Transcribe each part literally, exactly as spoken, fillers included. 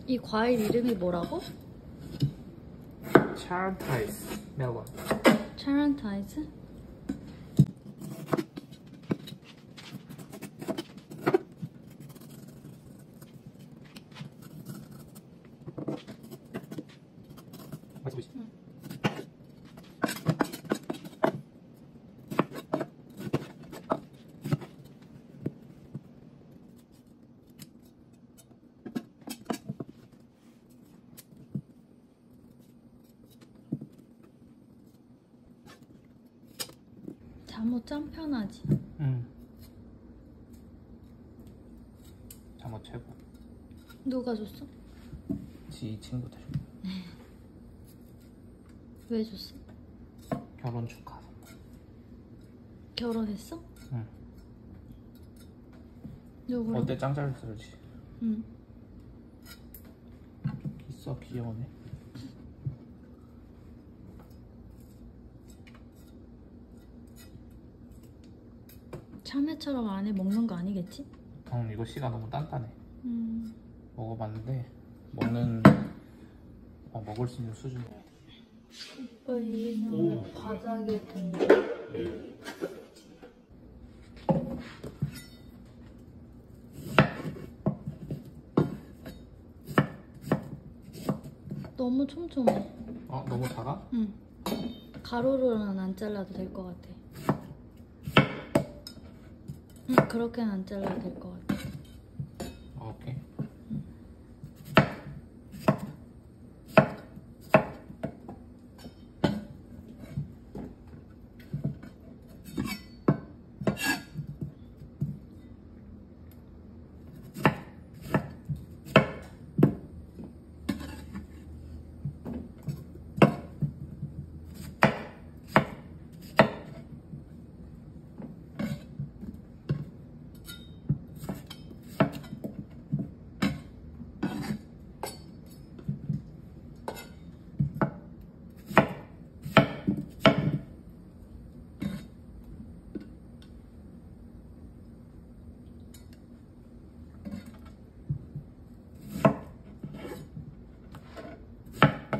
이 과일 이름이 뭐라고? 차란타이스 멜론. 차란타이즈? 맛있어 보이지? 응. 잠옷 짱 편하지? 응. 잠옷 최고. 누가 줬어? 지 친구들. 왜 줬어? 결혼 축하 선물. 결혼했어? 응. 누구랑? 어때? 짱 잘 쓰지? 응. 있어. 귀여우네. 참외처럼 안에 먹는 거 아니겠지? 응, 이거 씨가 너무 단단해. 음. 먹어봤는데 먹는 어, 먹을 수 있는 수준이야. 얘는 바닥에 둔다. 너무 촘촘해. 어? 너무 작아? 응. 가로로는 안 잘라도 될 것 같아. 응, 그렇게는 안 잘라도 될 것 같아. 어, 오케이.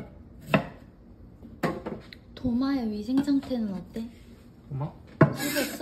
도마의 위생 상태는 어때? 엄마? 식었어?